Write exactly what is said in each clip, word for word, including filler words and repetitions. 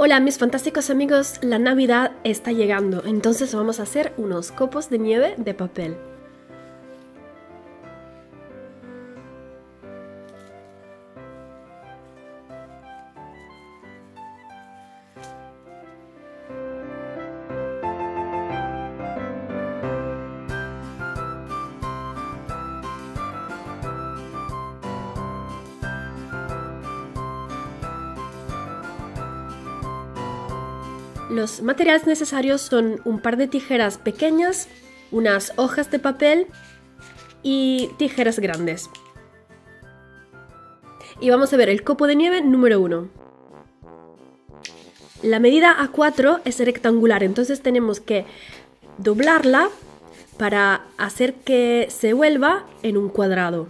Hola mis fantásticos amigos, la Navidad está llegando, entonces vamos a hacer unos copos de nieve de papel. Los materiales necesarios son un par de tijeras pequeñas, unas hojas de papel y tijeras grandes. Y vamos a ver el copo de nieve número uno. La medida A cuatro es rectangular, entonces tenemos que doblarla para hacer que se vuelva en un cuadrado.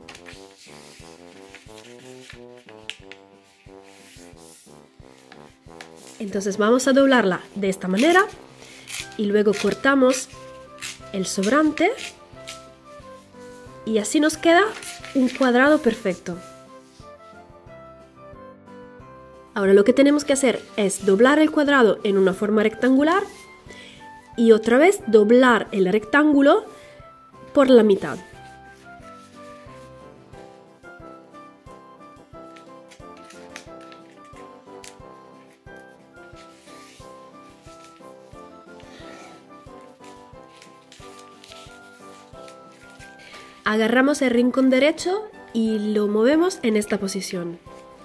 Entonces vamos a doblarla de esta manera y luego cortamos el sobrante y así nos queda un cuadrado perfecto. Ahora lo que tenemos que hacer es doblar el cuadrado en una forma rectangular y otra vez doblar el rectángulo por la mitad. Agarramos el rincón derecho y lo movemos en esta posición.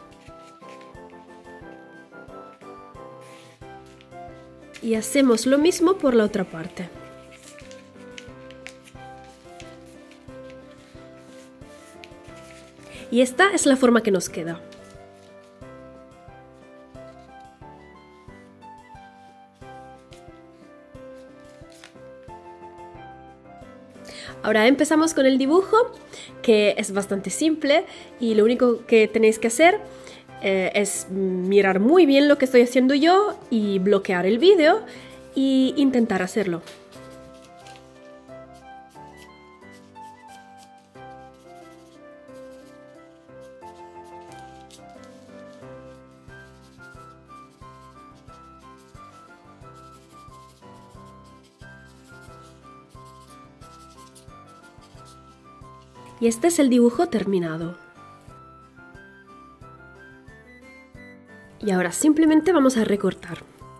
Y hacemos lo mismo por la otra parte. Y esta es la forma que nos queda. Ahora empezamos con el dibujo, que es bastante simple y lo único que tenéis que hacer eh, es mirar muy bien lo que estoy haciendo yo y bloquear el vídeo e intentar hacerlo. Y este es el dibujo terminado. Y ahora simplemente vamos a recortar.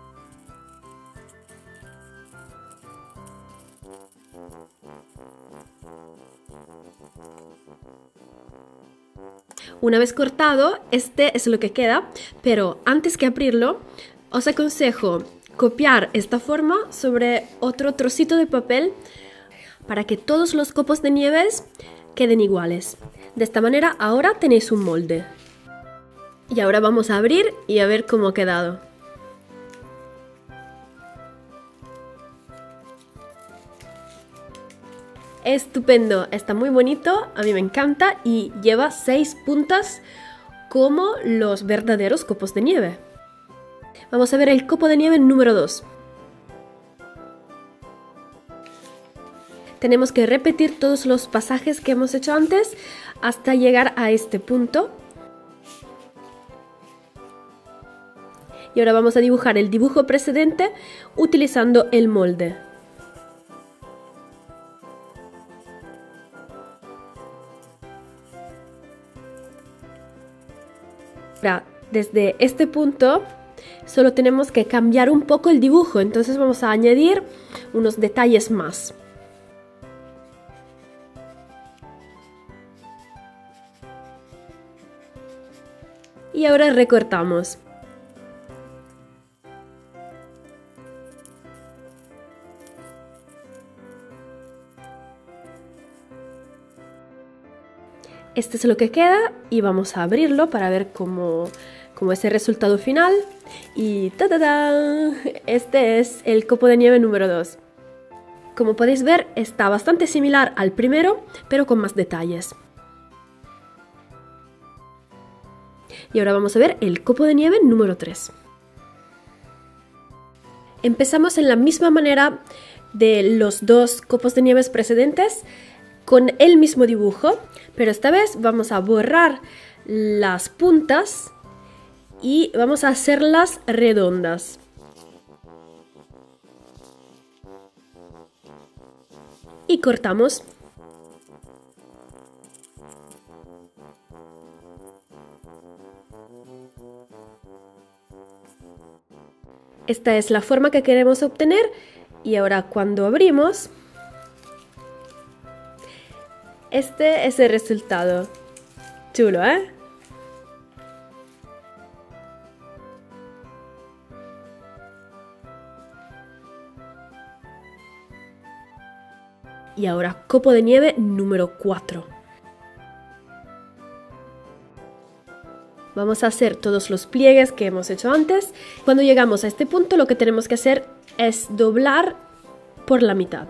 Una vez cortado, este es lo que queda, pero antes que abrirlo, os aconsejo copiar esta forma sobre otro trocito de papel para que todos los copos de nieves queden iguales. De esta manera ahora tenéis un molde. Y ahora vamos a abrir y a ver cómo ha quedado. Estupendo, está muy bonito, a mí me encanta y lleva seis puntas como los verdaderos copos de nieve. Vamos a ver el copo de nieve número dos. Tenemos que repetir todos los pasajes que hemos hecho antes hasta llegar a este punto. Y ahora vamos a dibujar el dibujo precedente utilizando el molde. Ahora, desde este punto solo tenemos que cambiar un poco el dibujo, entonces vamos a añadir unos detalles más. Y ahora recortamos. Este es lo que queda y vamos a abrirlo para ver cómo, cómo es el resultado final. Y ¡ta-ta-ta! Este es el copo de nieve número dos. Como podéis ver, está bastante similar al primero, pero con más detalles. Y ahora vamos a ver el copo de nieve número tres. Empezamos en la misma manera de los dos copos de nieve precedentes, con el mismo dibujo, pero esta vez vamos a borrar las puntas y vamos a hacerlas redondas. Y cortamos. Esta es la forma que queremos obtener y ahora cuando abrimos, este es el resultado. Chulo, ¿eh? Y ahora copo de nieve número cuatro. Vamos a hacer todos los pliegues que hemos hecho antes. Cuando llegamos a este punto, lo que tenemos que hacer es doblar por la mitad.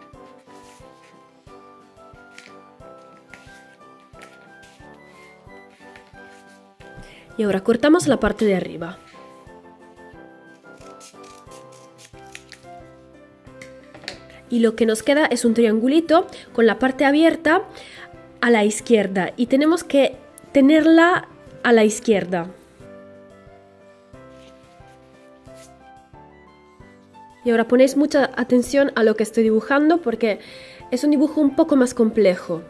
Y ahora cortamos la parte de arriba. Y lo que nos queda es un triangulito con la parte abierta a la izquierda. Y tenemos que tenerla a la izquierda. Y ahora ponéis mucha atención a lo que estoy dibujando porque es un dibujo un poco más complejo.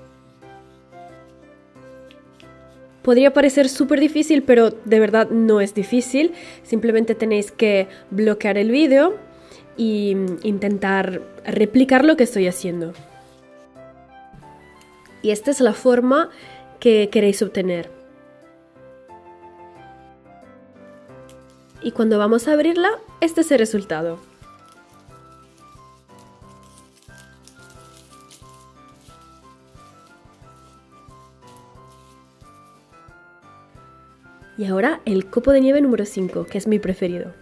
Podría parecer súper difícil, pero de verdad no es difícil. Simplemente tenéis que bloquear el vídeo e intentar replicar lo que estoy haciendo. Y esta es la forma que queréis obtener. Y cuando vamos a abrirla, este es el resultado. Y ahora el copo de nieve número cinco, que es mi preferido.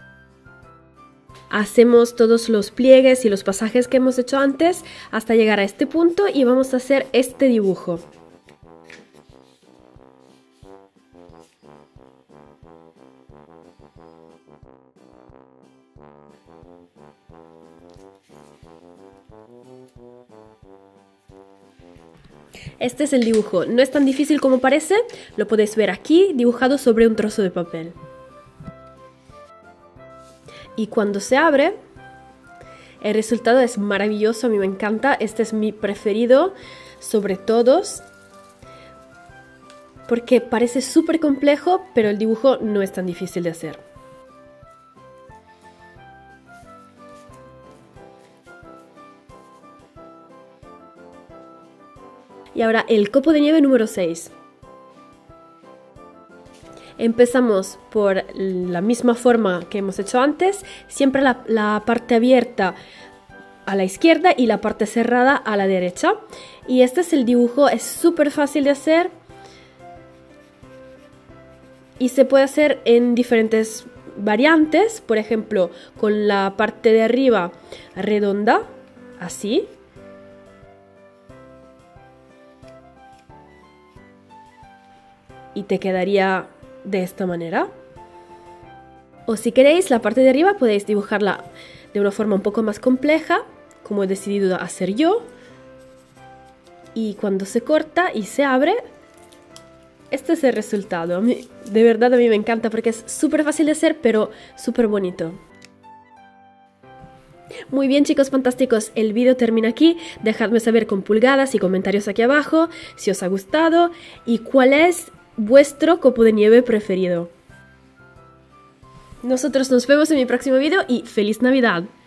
Hacemos todos los pliegues y los pasajes que hemos hecho antes hasta llegar a este punto y vamos a hacer este dibujo. Este es el dibujo, no es tan difícil como parece, lo podéis ver aquí dibujado sobre un trozo de papel. Y cuando se abre, el resultado es maravilloso, a mí me encanta, este es mi preferido sobre todos, porque parece súper complejo, pero el dibujo no es tan difícil de hacer. Y ahora el copo de nieve número seis. Empezamos por la misma forma que hemos hecho antes, siempre la, la parte abierta a la izquierda y la parte cerrada a la derecha. Y este es el dibujo, es súper fácil de hacer y se puede hacer en diferentes variantes, por ejemplo, con la parte de arriba redonda, así. Y te quedaría de esta manera. O si queréis, la parte de arriba podéis dibujarla de una forma un poco más compleja, como he decidido hacer yo. Y cuando se corta y se abre, este es el resultado. A mí, de verdad a mí me encanta porque es súper fácil de hacer, pero súper bonito. Muy bien, chicos fantásticos, el vídeo termina aquí. Dejadme saber con pulgadas y comentarios aquí abajo si os ha gustado y cuál es vuestro copo de nieve preferido. Nosotros nos vemos en mi próximo vídeo y ¡feliz Navidad!